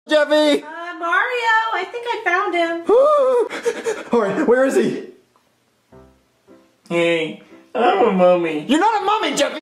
Jeffy! Mario, I think I found him. Alright, where is he? Hey, I'm a mummy. You're not a mummy, Jeffy!